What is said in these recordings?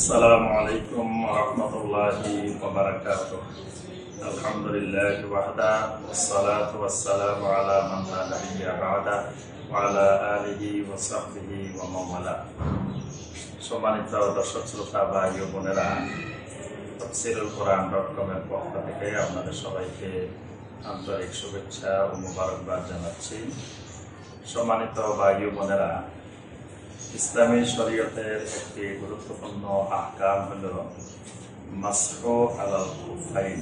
আসসালামু আলাইকুম ওয়া রাহমাতুল্লাহি ওয়া বারাকাতুহু। আলহামদুলিল্লাহি ওয়াহদা ওয়াসসালাতু ওয়াসসালামু আলা মান লা নাবিয়্যা বা'দা ওয়া আলা আলিহি ওয়া সাহবিহি ওয়া মান ওয়ালা। সম্মানিত দর্শক শ্রোতা ভাই ও বোনেরা, tafsirulquran.com এর পক্ষ থেকে আপনাদের সবাইকে আন্তরিক শুভেচ্ছা ও মোবারকবাদ জানাচ্ছি। সম্মানিত ভাই ও বোনেরা, ইসলামী শরীয়তের একটি গুরুত্বপূর্ণ আহকাম হলো মাসহু আলাল খুফাইন,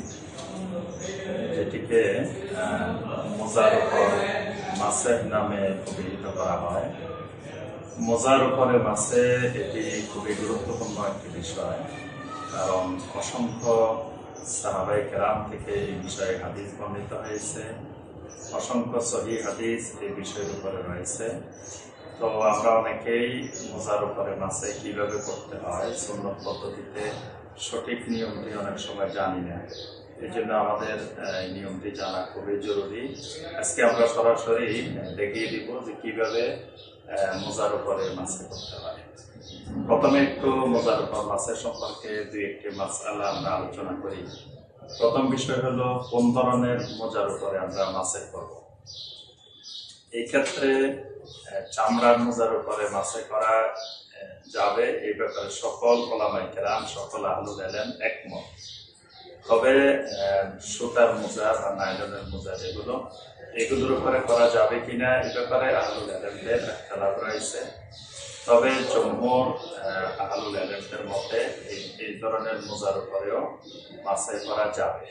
যেটিকে মোজার উপর মাসেহ নামে অভিহিত করা হয়। মোজার উপরে মাসে এটি খুবই গুরুত্বপূর্ণ একটি বিষয়, কারণ অসংখ্য সাহাবায়ে কেরাম থেকে এই বিষয়ে হাদিস বর্ণিত হয়েছে, অসংখ্য সহিহ হাদিস এই বিষয়ের উপরে রয়েছে। তো আমরা অনেকেই মোজার উপরে মাসে কিভাবে করতে হয় সুন্নত পদ্ধতিতে সঠিক নিয়মটি অনেক সময় জানি না। এই জন্য আমাদের এই নিয়মটি জানা খুবই জরুরি। আজকে আমরা সরাসরি দেখিয়ে দিব যে কিভাবে মোজার উপরে মাসে করতে হয়। প্রথমে একটু মোজার উপর মাসের সম্পর্কে দুই একটি মাসআলা আমরা আলোচনা করি। প্রথম বিষয় হলো কোন ধরনের মোজার উপরে আমরা মাসে করব। এই ক্ষেত্রে চামড়ার মোজার উপরে মাসে করা যাবে, এই ব্যাপারে সকল উলামায়ে কেরাম, সকল আহলুল ইলম একমত। তবে সুতার মোজা বা নাইলনের মোজা এগুলোর উপরে করা যাবে কিনা এই ব্যাপারে আহলুল ইলমদের ইখতিলাফ রয়েছে। তবে জমহুর আহলুল ইলমদের মতে এই ধরনের মোজার উপরেও মাসে করা যাবে।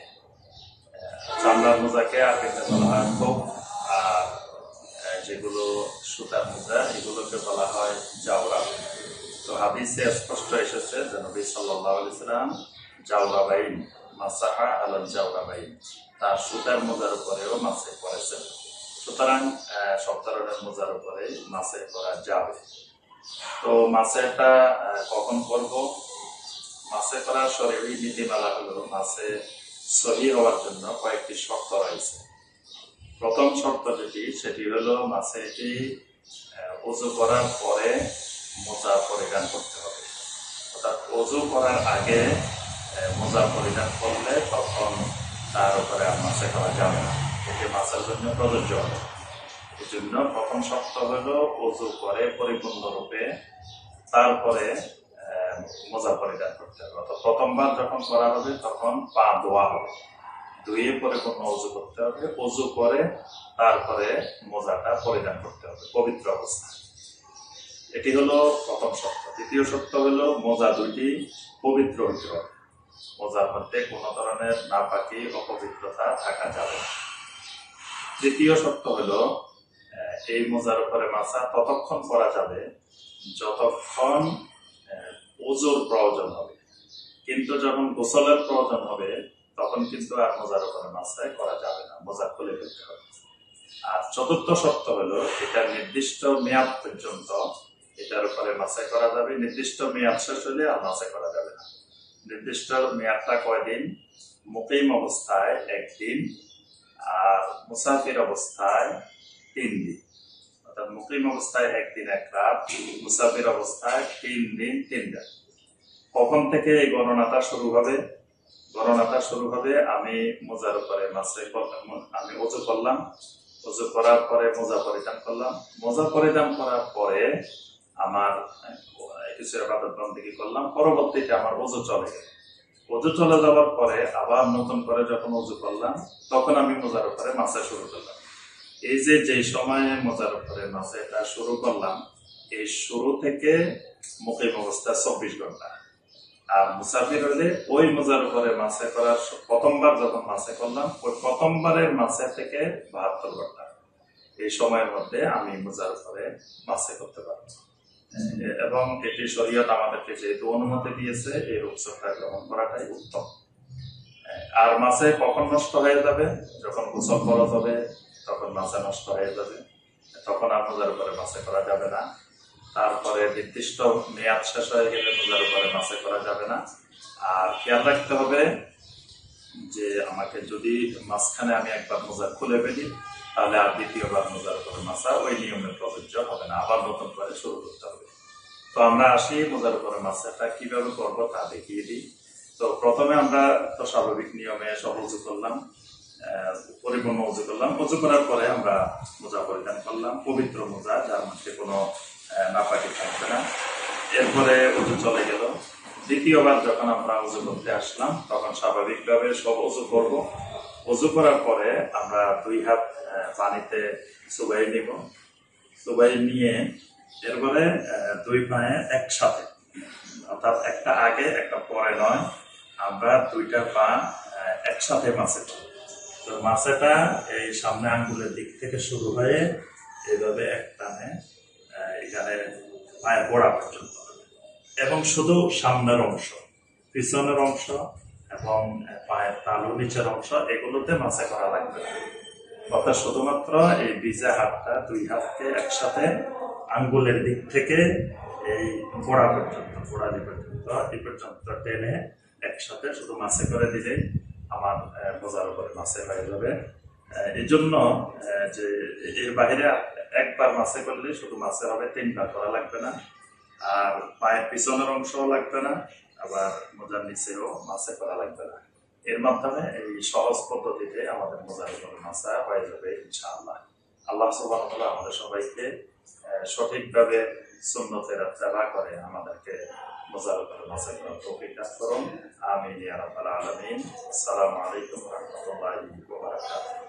চামড়ার মোজাকে আরবিতে বলা হয় খুফ, আর যেগুলো সুতার মোজা এগুলোকে বলা হয় জাওরা। তো হাদিসে স্পষ্ট এসেছে যে নবী সাল্লাল্লাহু আলাইহি ওয়াসাল্লাম জাওরাবাইন মাসাহা আলাল জাওরাবাইন, তার সুতার মোজার উপরেও মাসে করেছেন। সুতরাং সব ধরনের মোজার উপরে মাসে করা যাবে। তো মাসেটা কখন করব? মাসে করার শরঈ নীতিমালা হলো মাসে সহিহ হওয়ার জন্য কয়েকটি শর্ত রয়েছে। প্রথম শর্ত সেটি হলো মাসে এটি ওযু করার পরে মোজা পরিধান করতে হবে। অর্থাৎ ওযু করার আগে মোজা পরিধান করলে তখন তার উপরে আর মাসে করা যাবে না, এটি মাসের জন্য প্রযোজ্য হবে। এই জন্য প্রথম শর্ত হলো ওযু করে পরিপূর্ণরূপে তারপরে মোজা পরিধান করতে হবে। অর্থাৎ প্রথমবার যখন করা হবে তখন পা ধোয়া হবে, ধুয়ে পরিপূর্ণ ওযু করতে হবে, ওযু করে তারপরে মোজাটা পরিধান করতে হবে পবিত্র অবস্থায়। এটি হলো প্রথম শর্ত। দ্বিতীয় শর্ত হলো মোজা দুইটি পবিত্র হতে হবে, মোজার মধ্যে কোনো ধরনের নাপাকি অপবিত্রতা থাকা যাবে না। তৃতীয় শর্ত হলো এই মোজার উপরে মাসা ততক্ষণ করা যাবে যতক্ষণ ওযুর প্রয়োজন হবে, কিন্তু যখন গোসলের প্রয়োজন হবে তখন কিন্তু আর মোজার উপরে মাসে করা যাবে না, মোজা খুলে ফেলতে হবে। আর চতুর্থ শর্ত হলো এটা নির্দিষ্ট মেয়াদ পর্যন্ত এটার উপরে মাসে করা যাবে, নির্দিষ্ট মেয়াদ শেষ হলে আর মাসে করা যাবে না। নির্দিষ্ট মেয়াদটা কয়দিন? মুকিম অবস্থায় 1 দিন আর মুসাফির অবস্থায় 3 দিন। অর্থাৎ মুকিম অবস্থায় 1 দিন 1 রাত, মুসাফির অবস্থায় 3 দিন 3 রাত। কখন থেকে এই গণনাটা শুরু হবে? গণনাটা শুরু হবে আমি মোজার উপরে মাসে আমি ওযু করলাম, ওযু করার পরে মোজা পরিধান করলাম, মোজা পরিধান করার পরে আমার কিছু ইবাদত বন্দেগী করলাম, পরবর্তীতে আমার ওযু চলে গেল। ওযু চলে যাওয়ার পরে আবার নতুন করে যখন ওযু করলাম তখন আমি মোজার উপরে মাসে শুরু করলাম। এই যে সময়ে মোজার উপরে মাসে এটা শুরু করলাম, এই শুরু থেকে মুকিম অবস্থা 24 ঘন্টা। আর মুসাফির হলে ওই মোজার উপরে মাসে করার প্রথমবার যখন মাসে করলাম ওই প্রথমবারের মাসে থেকে 72 ঘন্টা, এই সময়ের মধ্যে আমি মোজার উপরে মাসে করতে পারবো। এবং এটি শরীয়ত আমাদেরকে যেহেতু অনুমতি দিয়েছে, এই রুখসতটা গ্রহণ করাটাই উত্তম। আর মাসে কখন নষ্ট হয়ে যাবে? যখন গোসল ফরজ হবে তখন মাসে নষ্ট হয়ে যাবে, তখন আর মোজার উপরে মাসে করা যাবে না। তারপরে নির্দিষ্ট মেয়াদ শেষ হয়ে গেলে মোজার উপরে মাসে করা যাবে না। আর খেয়াল রাখতে হবে যে আমাকে যদি মাঝখানে আমি একবার মোজা খুলে ফেলি তাহলে আর দ্বিতীয়বার মোজার উপরে মাসা ওই নিয়মে প্রযোজ্য হবে না, আবার নতুন করে শুরু করতে হবে। তো আমরা আসি মোজার উপরে মাছটা কিভাবে করবো তা দেখিয়ে দিই। তো প্রথমে আমরা তো স্বাভাবিক নিয়মে সব উজু করলাম, পরিপূর্ণ উজু করলাম। উজু করার পরে আমরা মোজা পরিধান করলাম, পবিত্র মোজা যার মধ্যে কোনো নাপাকি থাকবে না। এরপরে উজু চলে গেল। দ্বিতীয়বার যখন আমরা উজু করতে আসলাম তখন স্বাভাবিকভাবে সব উজু করব। উজু করার পরে আমরা 2 হাত পানিতে চুবাই নিব। চুবাই নিয়ে এরপরে 2 পায়ে একসাথে, অর্থাৎ একটা আগে একটা পরে নয়, আমরা 2টা পা একসাথে মাছে করব। তো মাছেটা এই সামনে আঙ্গুলের দিক থেকে শুরু হয়ে এইভাবে এক টানে এখানে পায়ের গোড়া পর্যন্ত, এবং শুধু সামনের অংশ, পিছনের অংশ এবং পায়ের তালু নিচের অংশ এগুলোতে মাছে করা লাগবে না। অর্থাৎ শুধুমাত্র এই ভিজা হাতটা 2 হাতকে একসাথে আঙ্গুলের দিক থেকে এই গোড়া পর্যন্ত, গোড়ালি পর্যন্ত, এই পর্যন্ত টেনে একসাথে শুধু মাছে করে দিলেই আমার মোজার উপরে মাছে হয়ে যাবে। এই জন্য যে এর বাইরে একবার মাছে করলে শুধু মাছে হবে, 3বার করা লাগবে না। আর পায়ের পিছনের অংশও লাগবে না, আবার মোজার নিচেও মাছে করা লাগবে না। এর মাধ্যমে এই সহজ পদ্ধতিতে আমাদের মোজার উপরে মাছা হয়ে যাবে ইনশাআল্লাহ। আল্লাহ সুবহানাহু ওয়া তাআলা আমাদের সবাইকে সঠিকভাবে সুন্নতের ইত্তেবা করে আমাদেরকে মোজার উপরে মাছা করার তৌফিক দান করুন। আমিন ইয়া রাব্বাল আলামিন। আসসালামু আলাইকুম ওয়া রাহমাতুল্লাহি ওয়া বারাকাতুহু।